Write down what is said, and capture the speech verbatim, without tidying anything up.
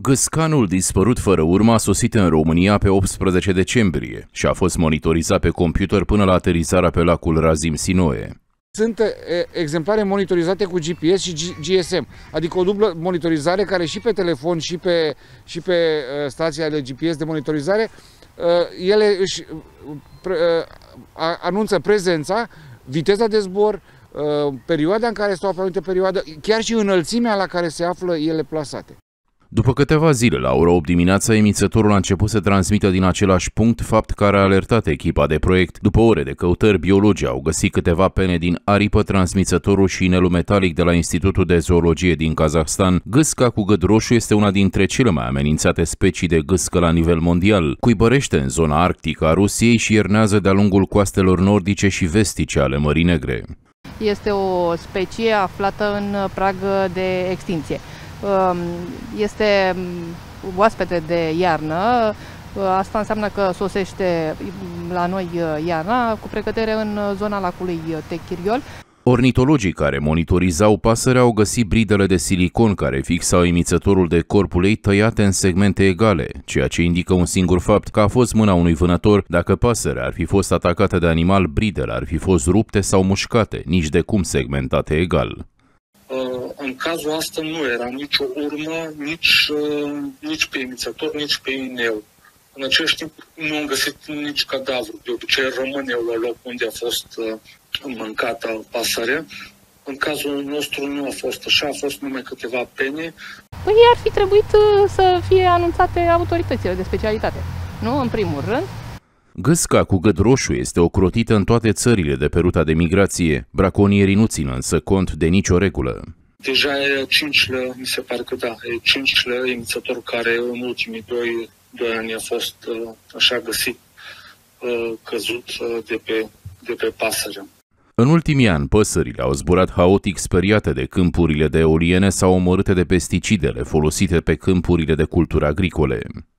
Gâscanul dispărut fără urmă a sosit în România pe optsprezece decembrie și a fost monitorizat pe computer până la aterizarea pe lacul Razim Sinoe. Sunt exemplare monitorizate cu G P S și G S M, adică o dublă monitorizare care și pe telefon și pe, și pe stația de G P S de monitorizare, ele își anunță prezența, viteza de zbor, perioada în care stau pe anumite perioadă, chiar și înălțimea la care se află ele plasate. După câteva zile, la ora opt dimineața, emițătorul a început să transmită din același punct, fapt care a alertat echipa de proiect. După ore de căutări, biologii au găsit câteva pene din aripă, transmițătorul și inelul metalic de la Institutul de Zoologie din Kazahstan. Gâsca cu gât roșu este una dintre cele mai amenințate specii de gâscă la nivel mondial. Cuibărește în zona arctică a Rusiei și iernează de-a lungul coastelor nordice și vestice ale Mării Negre. Este o specie aflată în prag de extinție. Este oaspete de iarnă, asta înseamnă că sosește la noi iarna cu precădere în zona lacului Techiriol. Ornitologii care monitorizau pasărea au găsit bridele de silicon care fixau emițătorul de corpul ei tăiate în segmente egale, ceea ce indică un singur fapt, că a fost mâna unui vânător. Dacă pasărea ar fi fost atacată de animal, bridele ar fi fost rupte sau mușcate, nici de cum segmentate egal. În cazul ăsta nu era nicio urmă, nici, nici pe emițător, nici pe inel. În același timp nu am găsit nici cadavru. De obicei rămân eu la loc unde a fost mâncată pasărea. În cazul nostru nu a fost așa, a fost numai câteva pene. Păi ar fi trebuit să fie anunțate autoritățile de specialitate, nu? În primul rând. Gâsca cu gât roșu este ocrotită în toate țările de pe ruta de migrație. Braconierii nu țin însă cont de nicio regulă. Deja e cincilea, mi se pare că da, e cincilea emițător care în ultimii doi, doi ani a fost așa găsit căzut de pe, de pe pasăre. În ultimii ani, păsările au zburat haotic speriate de câmpurile de eoliene sau omorâte de pesticidele folosite pe câmpurile de culturi agricole.